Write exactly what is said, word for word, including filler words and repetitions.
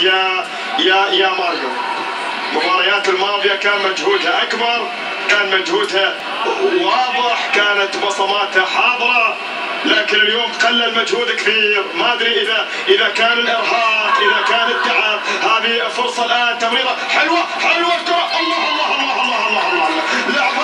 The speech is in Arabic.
يا يا يا ماريو. المباريات الماضيه كان مجهودها اكبر، كان مجهودها واضح، كانت بصماتها حاضره، لكن اليوم قل المجهود كثير. ما ادري اذا اذا كان الارهاق، اذا كان التعب. هذه فرصه الان، تمريره حلوه حلوه الكره، الله الله الله الله الله الله, الله. لعبه